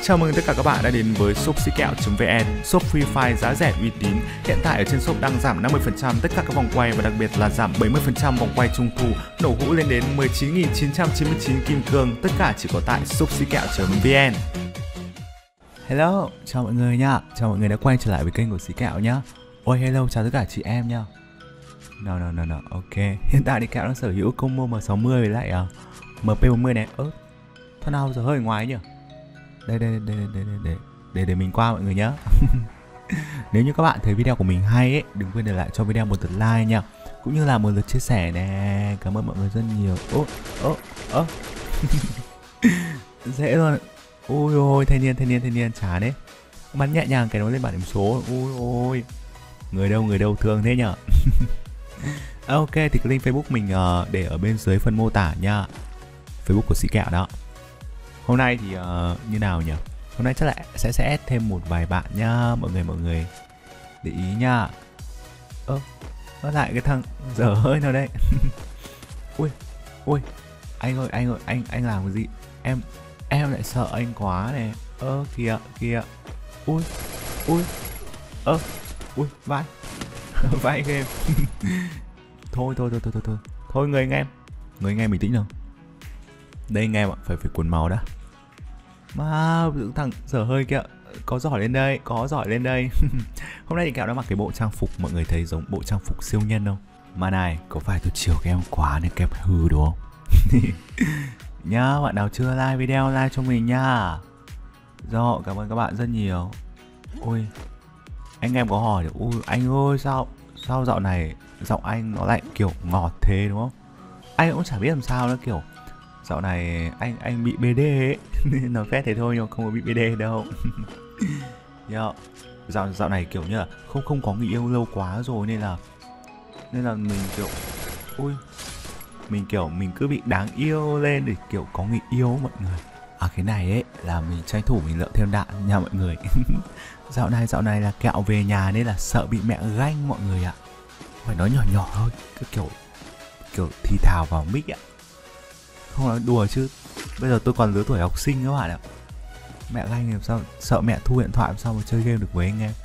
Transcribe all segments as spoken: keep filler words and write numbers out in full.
Chào mừng tất cả các bạn đã đến với shop xì kẹo chấm vn, shop Free Fire giá rẻ uy tín. Hiện tại ở trên shop đang giảm năm mươi phần trăm tất cả các vòng quay và đặc biệt là giảm bảy mươi phần trăm vòng quay trung thu, nổ hũ lên đến mười chín nghìn chín trăm chín mươi chín kim cương, tất cả chỉ có tại shop xì kẹo chấm vn. Hello, chào mọi người nha. Chào mọi người đã quay trở lại với kênh của Xí Kẹo nhá. Ôi hello, chào tất cả chị em nha. No no no no, ok. Hiện tại thì Kẹo đang sở hữu combo M sáu mươi với lại uh, M P bốn mươi này. Ơ, thằng nào giờ hơi ngoài nhỉ? Đây đây đây đây đây đây để để mình qua mọi người nhá. Nếu như các bạn thấy video của mình hay ấy, đừng quên để lại cho video một lượt like nha, cũng như là một lượt chia sẻ nè. Cảm ơn mọi người rất nhiều. Ô ô ô. Dễ luôn. Ôi ôi, thanh niên thanh niên thanh niên chán đấy. Bắn nhẹ nhàng cái nó lên bảng điểm số. Ôi ôi. Người đâu người đâu thương thế nhở. Ok, thì cái link Facebook mình uh, để ở bên dưới phần mô tả nha. Facebook của Xí Kẹo đó. Hôm nay thì uh, như nào nhỉ? Hôm nay chắc là sẽ sẽ add thêm một vài bạn nhá. Mọi người mọi người để ý nha. Ơ, nó lại cái thằng dở hơi nào đây. Ui, ui. Anh ơi, anh ơi, anh anh làm cái gì? Em em lại sợ anh quá này. Ơ kìa, kìa. Ui, ui. Ơ, ui, vai. Vai game. Thôi thôi thôi thôi thôi thôi. Thôi người anh em. Người anh em bình tĩnh nào. Đây anh em ạ, phải phải cuốn máu đã. Mà thằng dở hơi kìa, có giỏi lên đây, có giỏi lên đây. Hôm nay thì Kẹo đã mặc cái bộ trang phục, mọi người thấy giống bộ trang phục siêu nhân không? Mà này, có phải tôi chiều các em quá nên kẹp hư đúng không? Nhá, bạn nào chưa like video like cho mình nha. Rồi, cảm ơn các bạn rất nhiều. Ôi, anh em có hỏi được, ui anh ơi sao sao dạo này giọng anh nó lại kiểu ngọt thế đúng không? Anh cũng chả biết làm sao nữa, kiểu dạo này anh anh bị bê đê ấy. Nói phép thế thôi nhưng không có bị bê đê đâu. Yo. Dạo dạo này kiểu như là không không có người yêu lâu quá rồi nên là nên là mình kiểu ui mình kiểu mình cứ bị đáng yêu lên để kiểu có người yêu mọi người. À cái này ấy là mình tranh thủ mình lượm thêm đạn nha mọi người. Dạo này dạo này là Kẹo về nhà nên là sợ bị mẹ ganh mọi người ạ. Phải nói nhỏ nhỏ thôi, cứ kiểu kiểu thì thào vào mic ạ. Không nói đùa chứ, bây giờ tôi còn lứa tuổi học sinh các bạn ạ. Mẹ ganh làm sao, sợ mẹ thu điện thoại làm sao mà chơi game được với anh em.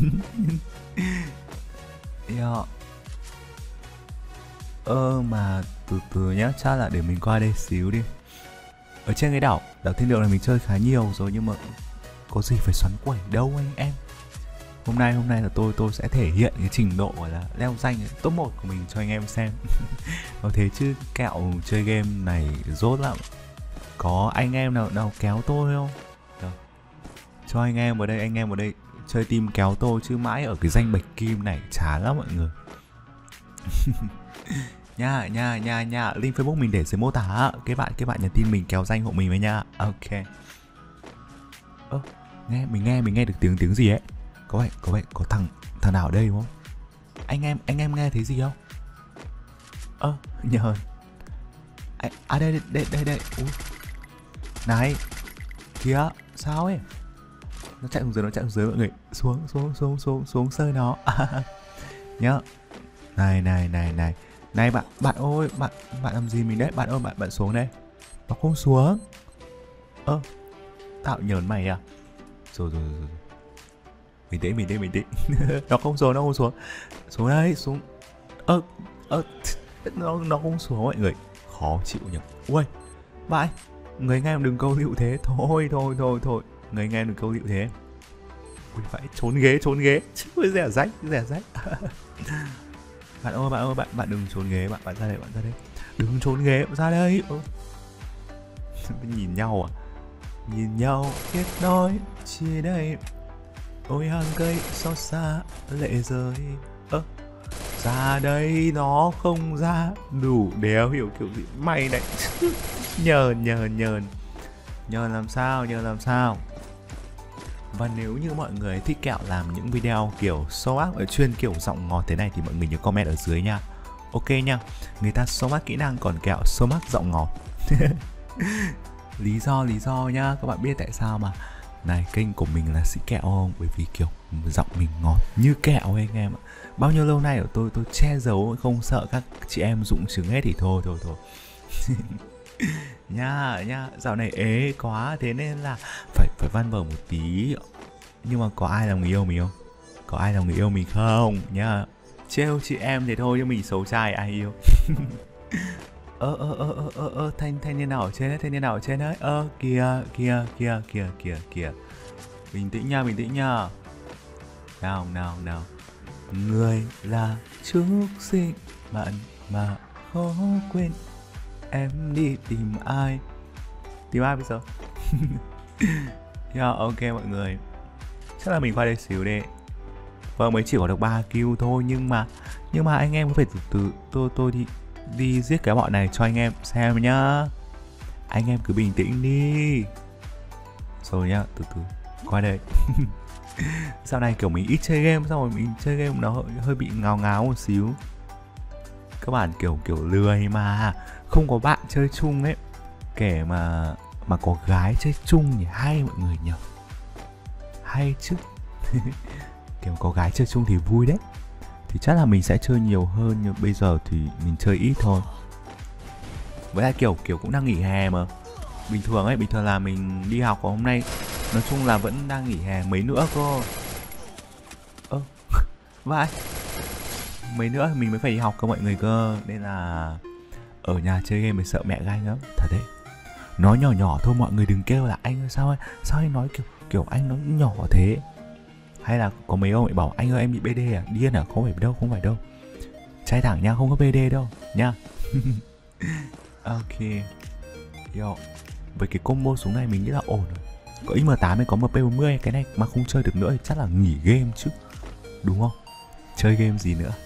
Yeah. Ơ mà từ từ nhá, chắc là để mình qua đây xíu đi. Ở trên cái đảo, đảo Thiên Đường này mình chơi khá nhiều rồi nhưng mà có gì phải xoắn quẩy đâu anh em. Hôm nay hôm nay là tôi tôi sẽ thể hiện cái trình độ gọi là leo danh top một của mình cho anh em xem. Có thế chứ Kẹo chơi game này rốt lắm. Có anh em nào nào kéo tôi không? Đâu. Cho anh em ở đây, anh em ở đây chơi team kéo tôi chứ mãi ở cái danh bạch kim này chán lắm mọi người. Nha nha nha nha, link Facebook mình để dưới mô tả. Các bạn các bạn nhắn tin mình kéo danh hộ mình với nha. Ok. Ơ, nghe mình nghe mình nghe được tiếng tiếng gì ấy. Có vậy, có vậy, có thằng thằng nào ở đây đúng không? Anh em anh em nghe thấy gì không? Ơ, nhờ. À, à đây đây đây đây. Ui. Này. Kìa, sao ấy? Nó chạy xuống dưới, nó chạy xuống dưới mọi người. Xuống xuống xuống xuống xuống sơi nó. Nhá. Này này này này. Này bạn, bạn ơi, bạn bạn làm gì mình đấy? Bạn ơi, bạn bạn xuống đây. Nó không xuống. Ơ. Tạo nhờn mày à? Rồi rồi rồi. Bình tĩnh, bình tĩnh, bình tĩnh. Nó không xuống, nó không xuống. Xuống đây, xuống. Ơ, ơ, nó, nó không xuống mọi người. Khó chịu nhỉ. Ui, bạn, người anh em đừng câu liệu thế. Thôi, thôi, thôi, thôi. Người anh em đừng câu liệu thế. Ui, phải trốn ghế, trốn ghế. Ui, rẻ rách, rẻ rách. Bạn ơi, bạn ơi, bạn, bạn đừng trốn ghế. Bạn, bạn ra đây, bạn ra đây. Đừng trốn ghế, ra đây. Ơ. Nhìn nhau à? Nhìn nhau, kết nối, chia đây. Ôi hàng cây xót xa lệ rơi. Ơ, ra đây nó không ra. Đủ đéo hiểu kiểu gì. Mày này. Nhờn nhờn nhờn. Nhờn làm sao, nhờn làm sao. Và nếu như mọi người thích Kẹo làm những video kiểu show up ở chuyên kiểu giọng ngọt thế này thì mọi người nhớ comment ở dưới nha. Ok nha. Người ta show up kỹ năng còn Kẹo show up giọng ngọt. Lý do lý do nhá, các bạn biết tại sao mà. Này, kênh của mình là Xí Kẹo không? Bởi vì kiểu giọng mình ngọt như kẹo ấy anh em ạ. Bao nhiêu lâu nay của tôi tôi che giấu không sợ các chị em dụng chứng hết thì thôi thôi thôi. Nha nha, dạo này ế quá thế nên là phải phải văn vở một tí. Nhưng mà có ai là người yêu mình không? Có ai là người yêu mình không nhá? Trêu chị em thế thôi chứ mình xấu trai ai yêu. ơ ơ ơ ơ ơ ơ thanh thanh niên nào ở trên đấy, thanh niên nào ở trên đấy, ơ kìa kìa kìa kìa kìa kìa. Bình tĩnh nha, bình tĩnh nha. Nào nào nào. Người là chúc sinh bạn mà khó quên. Em đi tìm ai? Tìm ai bây giờ? Yeah, ok mọi người. Chắc là mình qua đây xíu đi. Vâng, mới chỉ có được ba kill thôi nhưng mà nhưng mà anh em có phải từ từ tôi tôi đi đi giết cái bọn này cho anh em xem nhá. Anh em cứ bình tĩnh đi. Rồi nhá, từ từ qua đây. Dạo này kiểu mình ít chơi game, xong rồi mình chơi game nó hơi, hơi bị ngáo ngáo một xíu. Các bạn kiểu kiểu lười mà không có bạn chơi chung ấy. Kể mà mà có gái chơi chung thì hay mọi người nhỉ. Hay chứ. Kiểu có gái chơi chung thì vui đấy. Thì chắc là mình sẽ chơi nhiều hơn, nhưng bây giờ thì mình chơi ít thôi. Với lại kiểu kiểu cũng đang nghỉ hè mà. Bình thường ấy, bình thường là mình đi học, và hôm nay nói chung là vẫn đang nghỉ hè mấy nữa cơ. Ơ, vãi. Mấy nữa mình mới phải đi học cơ mọi người cơ. Nên là ở nhà chơi game mình sợ mẹ ganh lắm, thật đấy. Nói nhỏ nhỏ thôi mọi người đừng kêu là anh ơi sao ấy, sao anh nói kiểu kiểu anh nói nhỏ thế. Hay là có mấy ông lại bảo anh ơi em bị bê đê à, điên à, không phải đâu, không phải đâu. Trai thẳng nha, không có bê đê đâu nha. Ok. Yo. Với cái combo súng này mình nghĩ là ổn rồi. Có i em tám hay có em pê bốn mươi, cái này mà không chơi được nữa thì chắc là nghỉ game chứ. Đúng không? Chơi game gì nữa.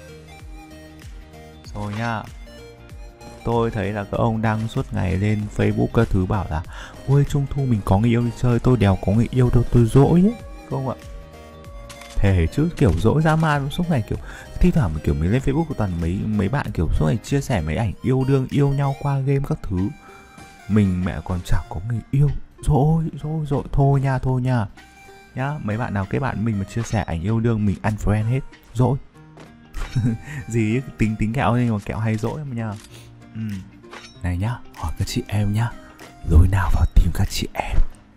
Rồi nha. Tôi thấy là các ông đang suốt ngày lên Facebook các thứ bảo là ôi trung thu mình có người yêu đi chơi, tôi đéo có người yêu đâu, tôi dỗi ấy. Không ạ? Thề chứ, kiểu dỗi dã man suốt ngày, kiểu thi thoảng mà kiểu mình lên Facebook của toàn mấy mấy bạn kiểu suốt ngày chia sẻ mấy ảnh yêu đương yêu nhau qua game các thứ. Mình mẹ còn chẳng có người yêu. Rồi rồi rồi thôi nha, thôi nha nhá. Mấy bạn nào kết bạn mình mà chia sẻ ảnh yêu đương mình unfriend hết. Dỗi. Gì ấy, tính tính kẹo nhưng mà kẹo hay dỗi mà nha. Ừ. Này nhá, hỏi các chị em nhá, lối nào vào tìm các chị em.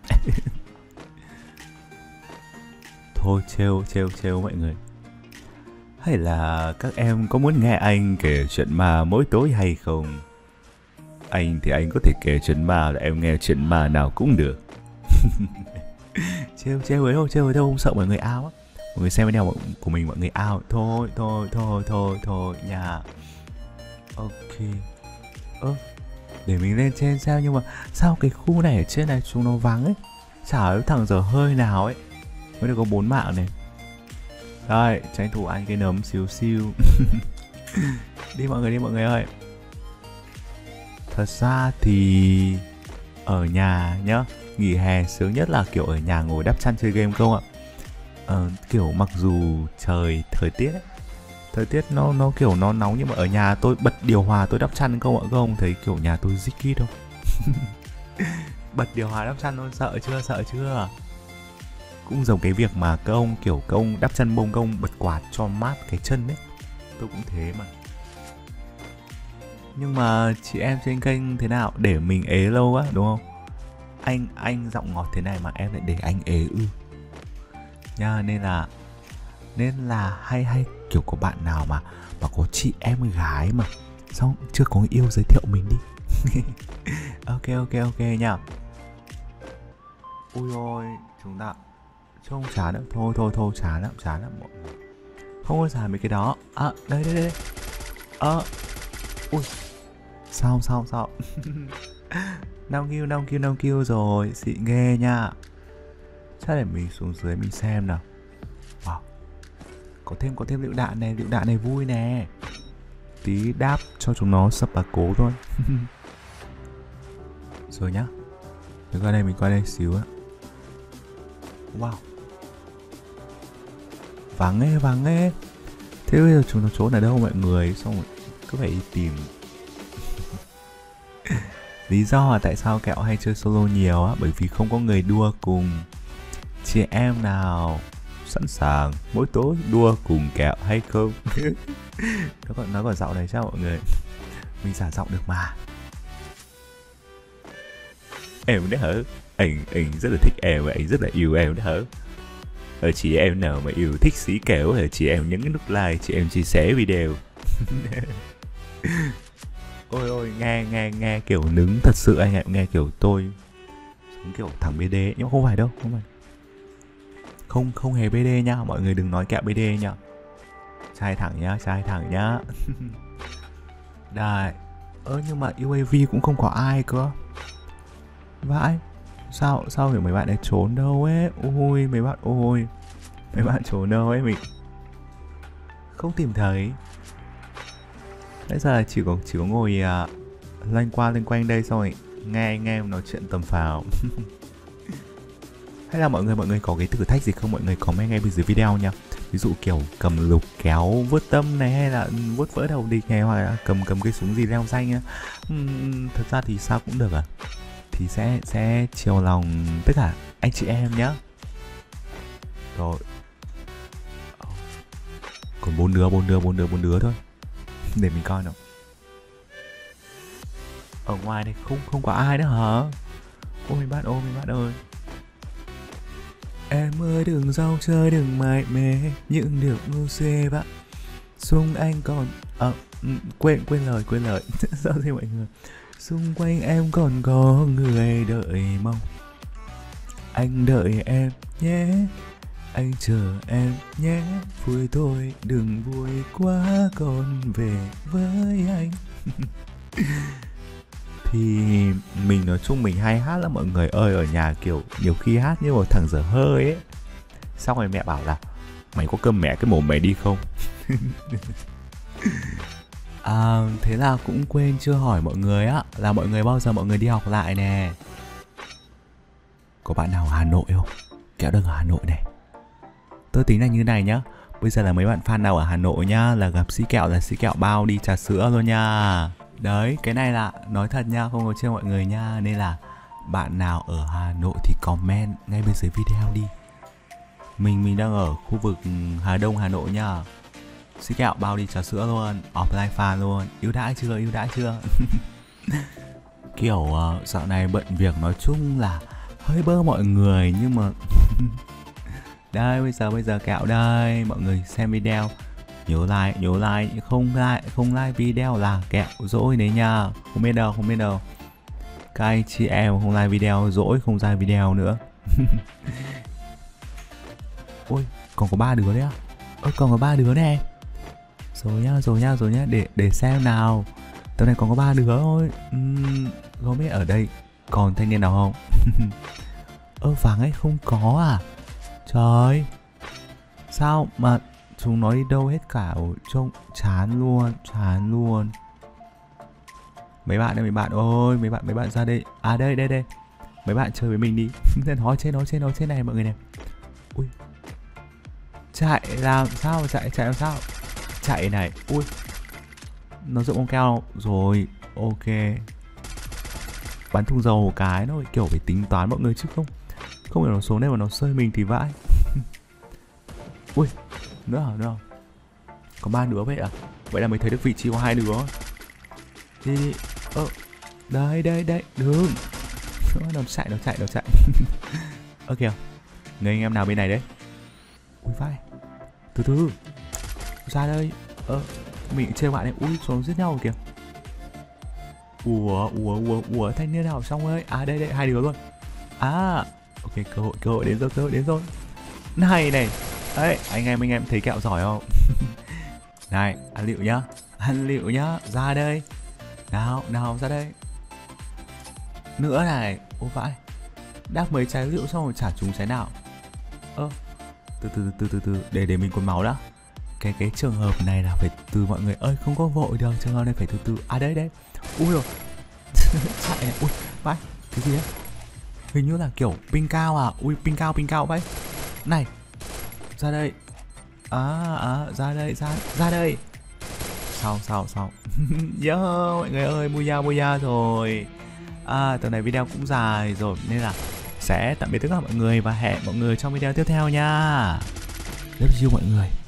Thôi trêu trêu trêu mọi người. Hay là các em có muốn nghe anh kể chuyện ma mỗi tối hay không? Anh thì anh có thể kể chuyện ma là em nghe chuyện ma nào cũng được. Trêu trêu ấy thôi, trêu ấy thôi, không sợ mọi người ao á. Mọi người xem video của mình mọi người ao. Thôi thôi thôi thôi thôi nha. Ok. Ơ, để mình lên trên xem, nhưng mà sao cái khu này ở trên này chúng nó vắng ấy. Chả có thằng dở hơi nào ấy. Mới được có bốn mạng này. Đây, tranh thủ ăn cái nấm xíu xíu. Đi mọi người, đi mọi người ơi. Thật ra thì ở nhà nhá, nghỉ hè sướng nhất là kiểu ở nhà ngồi đắp chăn chơi game không ạ. Ờ, kiểu mặc dù trời thời tiết ấy, thời tiết nó nó kiểu nó nóng, nhưng mà ở nhà tôi bật điều hòa tôi đắp chăn không ạ. Các ông thấy kiểu nhà tôi dích kít không? Bật điều hòa đắp chăn luôn, sợ chưa, sợ chưa? Cũng giống cái việc mà các ông kiểu các ông đắp chăn bông, các ông bật quạt cho mát cái chân ấy. Tôi cũng thế mà. Nhưng mà chị em trên kênh thế nào để mình ế lâu á, đúng không? Anh anh giọng ngọt thế này mà em lại để anh ế ư? Nha, nên là nên là hay hay kiểu có bạn nào mà mà có chị em gái mà xong chưa có người yêu giới thiệu mình đi. Ok ok ok nha. Ui ôi, chúng ta trông chán lắm, thôi thôi thôi chán lắm, chán lắm mọi người. Không có xài mấy cái đó. À đây đây đây. Ơ. À, ui. Sao sao sao. năm kill năm kill năm kill rồi, xịn ghê nha. Chắc để mình xuống dưới mình xem nào. Wow. Có thêm có thêm lựu đạn này, lựu đạn này vui nè. Tí đáp cho chúng nó sập bà cố thôi. Rồi nhá. Để qua đây, mình qua đây xíu á. Wow. Vắng ấy, vắng ấy. Thế bây giờ chúng nó trốn ở đâu mọi người? Xong rồi cứ phải đi tìm. Lý do là tại sao kẹo hay chơi solo nhiều á, bởi vì không có người đua cùng. Chị em nào sẵn sàng mỗi tối đua cùng kẹo hay không? Nó còn, nó còn giọng này sao mọi người? Mình giả giọng được mà. em đó hả? Anh anh rất là thích em và anh rất là yêu em đó hả? Ở chị em nào mà yêu thích xí kèo thì chị em nhấn cái nút like, chị em chia sẻ video. Ôi ôi, nghe nghe nghe kiểu nứng thật sự anh ạ, nghe kiểu tôi giống kiểu thằng bê đê nhưng mà không phải đâu, không phải. Không không hề bê đê nhá, mọi người đừng nói kẹo bê đê nhá. Trai thẳng nhá, trai thẳng nhá. Đây. Ơ nhưng mà u a vê cũng không có ai cơ. Vãi. Sao sao kiểu mấy bạn ấy trốn đâu ấy? Ôi mấy bạn ôi. Mấy bạn trốn đâu ấy mình không tìm thấy. Bây giờ chỉ có chỉ có ngồi uh, loanh qua loanh quanh đây xong rồi nghe anh em nói chuyện tầm phào. Hay là mọi người mọi người có cái thử thách gì không, mọi người comment ngay bên dưới video nha. Ví dụ kiểu cầm lục kéo vớt tâm này, hay là vớt vỡ đầu địch này, hoặc là cầm cầm cái súng gì leo xanh á. Uhm, thật ra thì sao cũng được à. Thì sẽ sẽ chiều lòng tất cả anh chị em nhá. Rồi. Còn bốn đứa, bốn đứa, bốn đứa, bốn đứa thôi. Để mình coi nào. Ở ngoài này không không có ai nữa hả? Ôi mấy bạn ơi, mấy bạn ơi. Em ơi đừng rau chơi đừng mải mê những điều ngu xuê vạ. Xung anh còn à, quên quên lời quên lời. Sao thế mọi người? Xung quanh em còn có người đợi mong. Anh đợi em nhé, anh chờ em nhé. Vui thôi đừng vui quá còn về với anh. Thì mình nói chung mình hay hát lắm mọi người ơi. Ở nhà kiểu nhiều khi hát như một thằng dở hơi ấy. Xong rồi mẹ bảo là mày có cơm mẹ cái mồm mày đi không? À, thế là cũng quên chưa hỏi mọi người á, là mọi người bao giờ mọi người đi học lại nè. Có bạn nào ở Hà Nội không? Kéo đừng ở Hà Nội này. Tôi tính là như này nhá. Bây giờ là mấy bạn fan nào ở Hà Nội nhá, là gặp sĩ kẹo là sĩ kẹo bao đi trà sữa luôn nha. Đấy, cái này là nói thật nha, không có trêu mọi người nha. Nên là bạn nào ở Hà Nội thì comment ngay bên dưới video đi. Mình mình đang ở khu vực Hà Đông Hà Nội nha. Sĩ kẹo bao đi trà sữa luôn, offline fan luôn. Yêu đãi chưa, yêu đãi chưa? Kiểu uh, dạo này bận việc nói chung là hơi bơ mọi người. Nhưng mà đây bây giờ bây giờ kẹo đây. Mọi người xem video nhớ like, nhớ like. Không like, không like video là kẹo dỗi đấy nha. Không biết đâu, không biết đâu. Các anh chị em không like video dỗi, không like video nữa. Ôi còn có ba đứa đấy á. Ơ còn có ba đứa này. Rồi nhá, rồi nhá, rồi nhá. Để để xem nào. Tầm này còn có ba đứa thôi. uhm, Không biết ở đây còn thanh niên nào không? Ơ vàng ấy không có à? Trời. Sao mà chúng nó đi đâu hết cả. Ôi, trông chán luôn, chán luôn. Mấy bạn ơi, mấy bạn ơi, mấy bạn mấy bạn ra đây. À đây, đây, đây. Mấy bạn chơi với mình đi. Nói trên, nói trên, nói trên này mọi người này. Ui. Chạy làm sao, chạy, chạy làm sao? Chạy này, ui. Nó dựng bông keo rồi, ok. Bắn thùng dầu một cái thôi, kiểu phải tính toán mọi người chứ không. Không phải nó số này mà nó sơi mình thì vãi. Ui, nữa hả, nữa hả? Có ba đứa vậy à? Vậy là mới thấy được vị trí có hai đứa. Đi đi, ơ, đây, đây, đây, đừng. Nó chạy, nó chạy, nó chạy. Ơ kìa, người anh em nào bên này đấy? Ui vai, từ từ, ra đây. Ơ, mình chơi bạn này, ui, xuống giết nhau kìa. Ủa, ủa, ủa, ủa, thanh niên nào xong ơi. À đây, đây, hai đứa luôn. À, ok, cơ hội, cơ hội đến rồi, cơ hội đến rồi. Này này, đấy, anh em, anh em thấy kẹo giỏi không? Này, ăn liệu nhá, ăn liệu nhá, ra đây. Nào, nào, ra đây. Nữa này, ô vãi. Đáp mấy trái liệu xong rồi trả chúng trái nào. Ơ, từ từ từ từ từ, để để mình còn máu đã. Cái cái trường hợp này là phải từ mọi người ơi, không có vội được, trường hợp này phải từ từ. À đây đây. Ui rồi. Chạy này, ui, vãi, cái gì đấy? Hình như là kiểu ping cao à, ui ping cao ping cao vậy. Này, ra đây. À, à, ra đây, ra, ra đây. Sao, sao, sao. Yo, mọi người ơi, mua ya, mua ya rồi. À, tầm này video cũng dài rồi nên là sẽ tạm biệt tất cả mọi người và hẹn mọi người trong video tiếp theo nha. Love you mọi người.